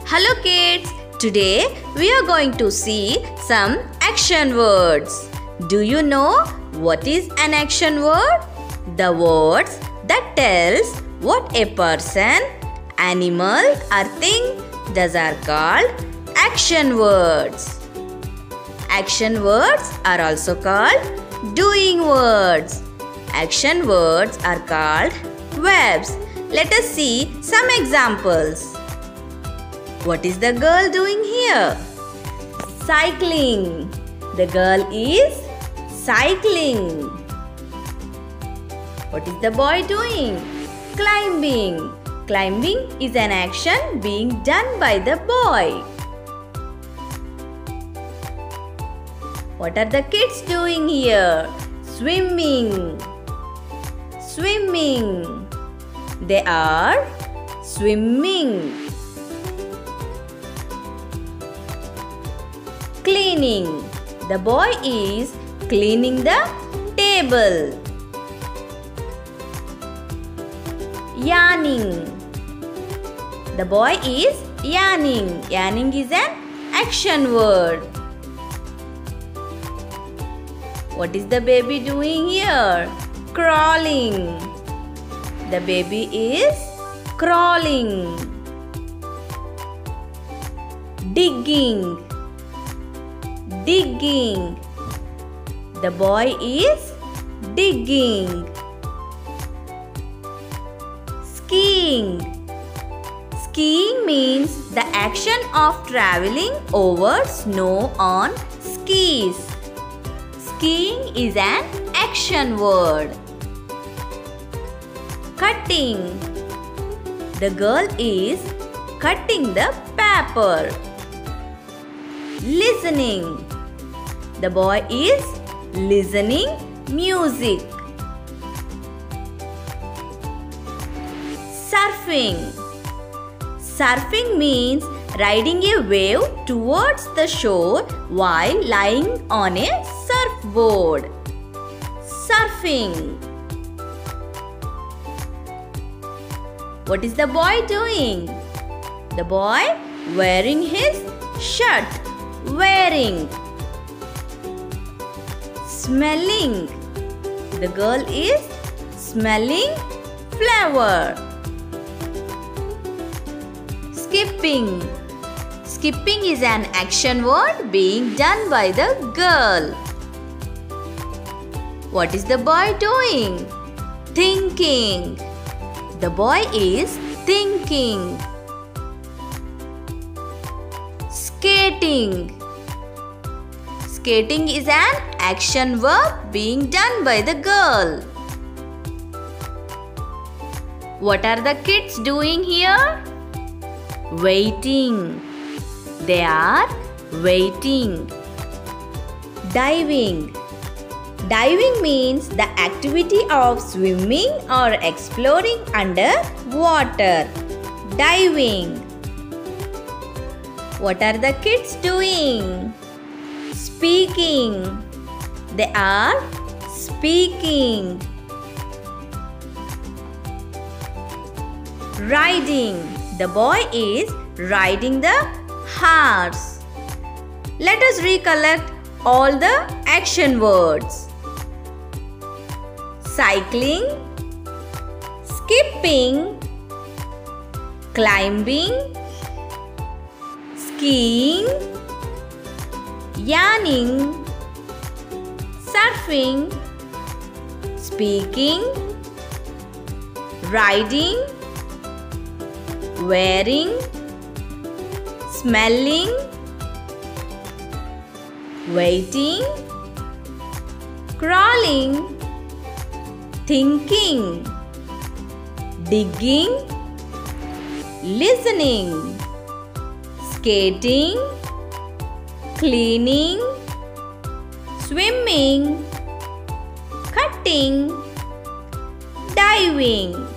Hello kids, today we are going to see some action words. Do you know what is an action word? The words that tells what a person, animal or thing does are called action words. Action words are also called doing words. Action words are called verbs. Let us see some examples. What is the girl doing here? Cycling. The girl is cycling. What is the boy doing? Climbing. Climbing is an action being done by the boy. What are the kids doing here? Swimming. Swimming. They are swimming. Cleaning. The boy is cleaning the table. Yarning. The boy is yarning. Yarning is an action word. What is the baby doing here? Crawling. The baby is crawling. Digging. Digging. The boy is digging. Skiing. Skiing means the action of traveling over snow on skis. Skiing is an action word. Cutting. The girl is cutting the paper. Listening. The boy is listening music. Surfing. Surfing means riding a wave towards the shore while lying on a surfboard. Surfing. What is the boy doing? The boy wearing his shirt. Wearing. Smelling. The girl is smelling flower. Skipping. Skipping is an action word being done by the girl. What is the boy doing? Thinking. The boy is thinking. Skating. Skating is an action verb being done by the girl. What are the kids doing here? Waiting. They are waiting. Diving. Diving means the activity of swimming or exploring under water. Diving. What are the kids doing? Speaking. They are speaking. Riding. The boy is riding the horse. Let us recollect all the action words. Cycling, skipping, climbing, skiing, yarning, surfing, speaking, riding, wearing, smelling, waiting, crawling, thinking, digging, listening, skating, cleaning, swimming, cutting, diving.